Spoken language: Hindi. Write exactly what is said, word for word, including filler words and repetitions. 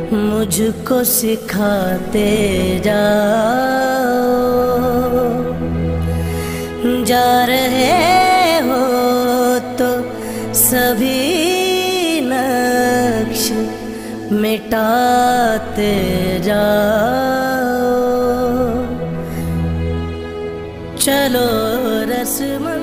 मुझको सिखाते जाओ। जा रहे हो तो सभी नक्श मिटाते जाओ। चलो रस्म